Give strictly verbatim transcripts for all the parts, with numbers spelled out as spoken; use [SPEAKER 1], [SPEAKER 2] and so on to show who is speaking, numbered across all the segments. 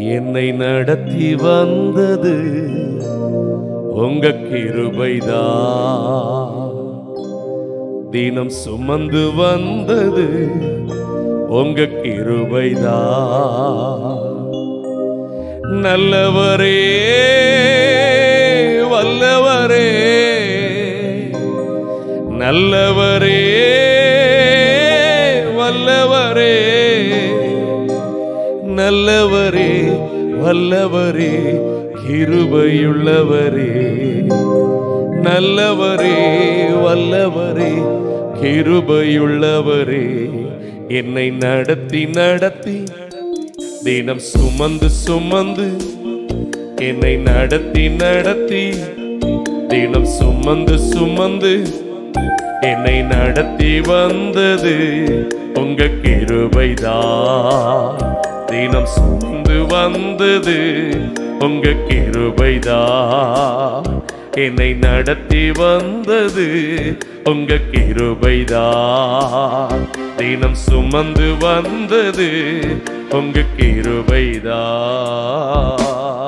[SPEAKER 1] என்னை நடத்தி வந்தது உங்க கிருபைதான். தினம் சுமந்து வந்தது உங்க கிருபைதான். நல்லவரே வல்லவரே, நல்லவரே வல்லவரே, நல்லவரே வல்லவரே கிருபையுள்ளவரே, நல்லவரே வல்லவரே கிருபையுள்ளவரே. என்னை நடத்தி நடத்தி தினம் சுமந்து சுமந்து, என்னை நடத்தி நடத்தி தினம் சுமந்து சுமந்து, என்னை நடத்தி வந்தது உங்க கிருபைதான். தினம் சுமந்து வந்தது உங்க கிருபைதான். என்னை நடத்தி வந்தது உங்க கிருபைதான். தினம் சுமந்து வந்தது உங்க கிருபைதான்.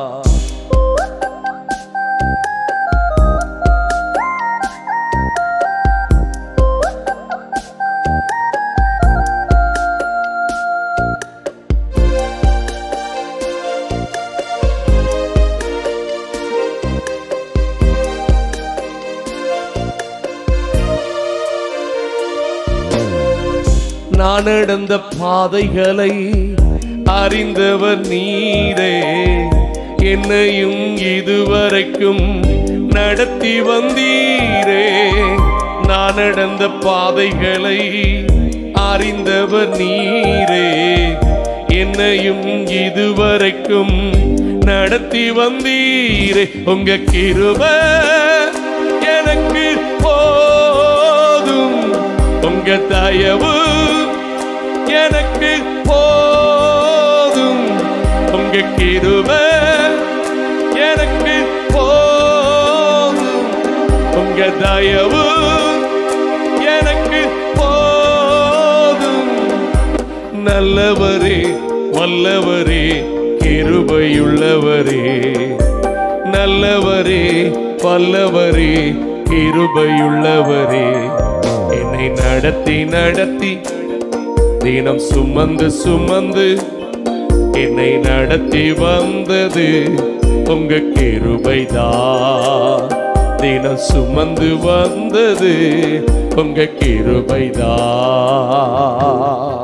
[SPEAKER 1] நான் நடந்த பாதைகளை அறிந்தவர் நீரே, என்னையும் இதுவரைக்கும் நடத்தி வந்தீரே. நான் நடந்த பாதைகளை அறிந்தவர் நீரே, என்னையும் இதுவரைக்கும் நடத்தி வந்தீரே. உங்க கிருபை எனக்கு போதும், உங்க தயவு எனக்கு போதும், உங்க கிருபை எனக்கு போதும், உங்க தயவு எனக்கு போதும். நல்லவரே வல்லவரே கிருபையுள்ளவரே, நல்லவரே வல்லவரே கிருபையுள்ளவரே. என்னை நடத்தி நடத்தி தினம் சுமந்து சுமந்து, என்னை நடத்தி வந்தது உங்க கிருபைதான். தினம் சுமந்து வந்தது உங்க கிருபைதான்.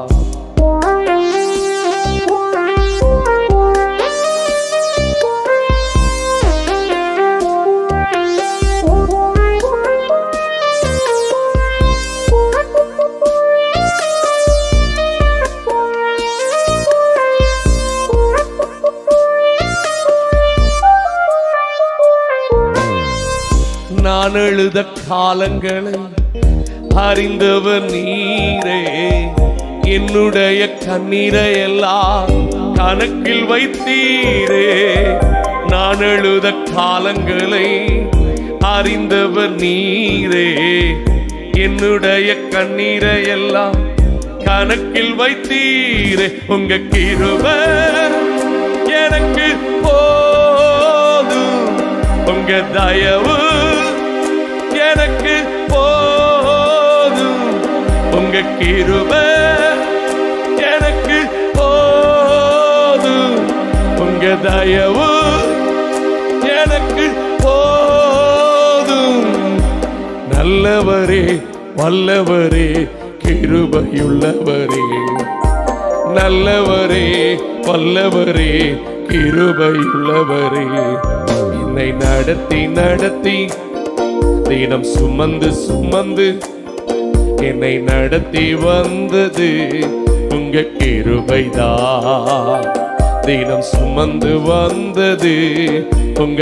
[SPEAKER 1] நான் எழுத காலங்களை அறிந்தவர் நீரே, என்னுடைய கண்ணீரை எல்லாம் கணக்கில் வைத்தீரே. நான் எழுத காலங்களை அறிந்தவர் நீரே, என்னுடைய கண்ணீரை எல்லாம் கணக்கில் வைத்தீரே. உங்க கிருபை எனக்கு போதும், உங்க தயவு எனக்கு போதும், உங்க கிருபை எனக்கு போதும், உங்க தயவு எனக்கு போதும். நல்லவரே வல்லவரே கிருபையுள்ளவரே, நல்லவரே வல்லவரே கிருபையுள்ளவரே. என்னை நடத்தி நடத்தி தினம் சுமந்து சுமந்து, என்னை நடத்தி வந்தது உங்க கிருபைதான். தினம் சுமந்து வந்தது உங்க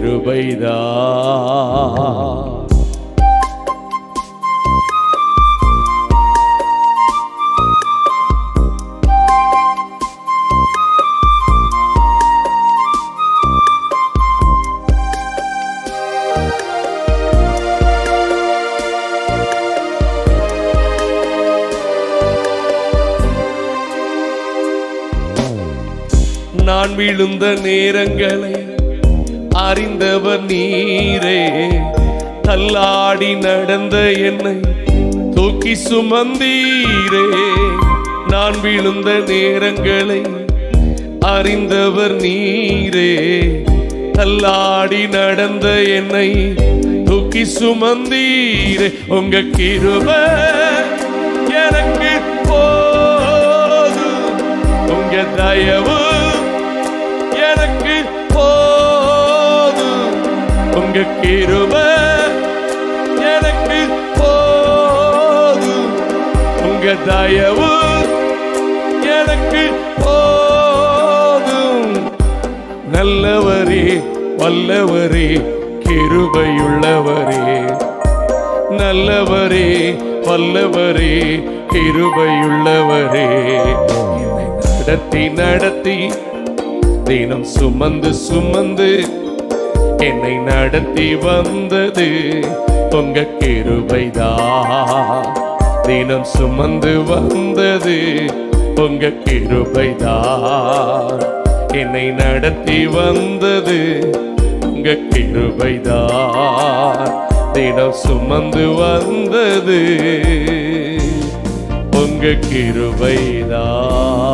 [SPEAKER 1] கிருபைதான். நான் விழுந்த நேரங்களை அறிந்தவர் நீரே. தள்ளாடி நடந்த என்னை தூக்கி சுமந்தீரே. நான் விழுந்த நேரங்களை அறிந்தவர் நீரே. தள்ளாடி நடந்த என்னை தூக்கி சுமந்தீரே. உங்க கிருபை எனக்கு போதும், உங்க தயவு எனக்கு போதும், உங்க கிருபை எனக்கு போதும், உங்க தயவு எனக்கு போதும். நல்லவரே வல்லவரே கிருபையுள்ளவரே, நல்லவரே வல்லவரே கிருபையுள்ளவரே. என்னை நடத்தி நடத்தி தினம் சுமந்து சுமந்து என்னை நடத்தி வந்தது உங்க கிருபைதான். தினம் சுமந்து வந்தது உங்க கிருபைதான். என்னை நடத்தி வந்தது உங்க கிருபைதான். தினம் சுமந்து வந்தது உங்க கிருபைதான்.